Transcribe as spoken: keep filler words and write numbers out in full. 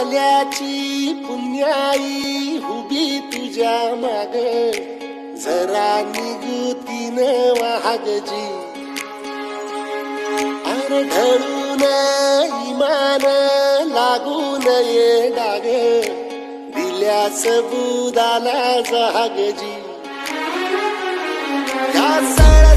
पाण्याची पुण्याई उभी तुझ्या माग जरा निगुतीन वाहगजी अरे ढळून इमान लागू नये डाग दिल्यास बुदाला जहागजी या